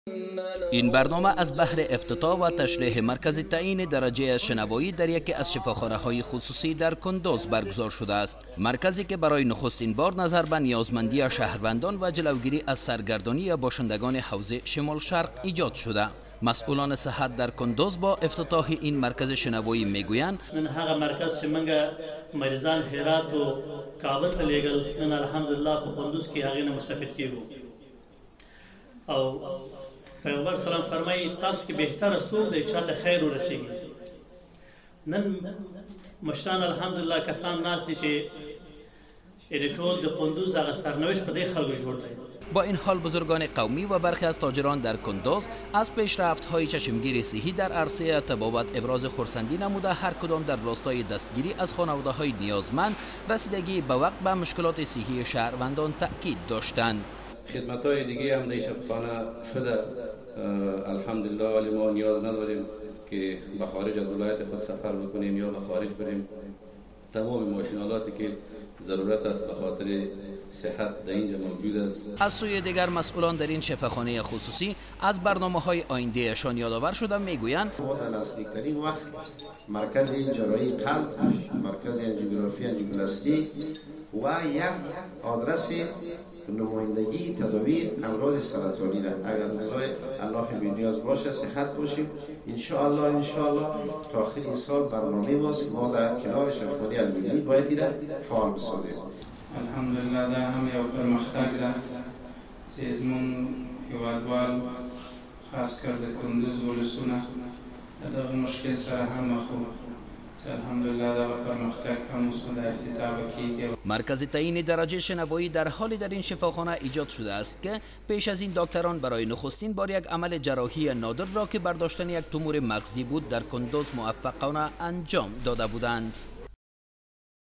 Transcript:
این برنامه از بهر افتتاح و تشریح مرکز تعیین درجه شنوایی در یکی از شفاخانه‌های خصوصی در کندوز برگزار شده است. مرکزی که برای نخستین بار نظر به نیازمندی شهروندان و جلوگیری از سرگردانی باشندگان حوزه شمال شرق ایجاد شده. مسئولان صحت در کندوز با افتتاح این مرکز شنوایی میگویند نن هغه مرکز چې منګه مریضان هرات و کابل ته لیږل نن الحمدلله په کندوز کې هغې نه مستفید کیږو او پیغمبر سلام فرمایي تاسو کې بهتره څوک دی چې چاته خیر ورسیږي. نن مشران الحمدلله کسان ناست دي چې ټول د کندوز هغه سرنوشت په دې خلکو جوړ دی. با این حال بزرگان قومی و برخی از تاجران در کندوز از پیشرفت‌های چشمگیر صحی در عرصه طبابت ابراز خرسندی نموده هر کدام در راستای دستگیری از خانواده‌های نیازمند رسیدگی به وقت به مشکلات صحی شهروندان تأکید داشتند. خدمت‌های دیگه هم در شفاخانه شده الحمدلله، ولی ما نیاز نداریم که به خارج از ولایت خود سفر بکنیم یا به خارج بریم. تمام ماشینالاتی که ضرورت است به خاطر صحت در اینجا موجود است. از سوی دیگر مسئولان در این شفاخانه خصوصی از برنامه‌های آیندهشان یادآور شده میگویند ما در نزدیکترین وقت مرکز جراحی قلب، مرکز انجیوگرافی انجیوپلاستی و یک آدرس نمایندگی تداوی امراض سرطانی را اگر روزای الله بی‌نیاز باشه صحت باشیم ان شاء الله تا آخر این سال برنامه ما در کنار شفاخانه المللی باید ایره فعال بسازیم. الحمدلله دا هم یو پرمختګ ده چې زموږ هیوادوال خاص کر د کندوز ولسونه د دغه مشکل سره هم مخ وو. الحمدلله دا پرمختګ هم اوس د افتتاح کیږي. مرکز تعیین درجه شنوایی در حالی در این شفاخانه ایجاد شده است که پیش از این دکتران برای نخستین بار یک عمل جراحی نادر را که برداشتن یک تومور مغزی بود در کندوز موفقانه انجام داده بودند.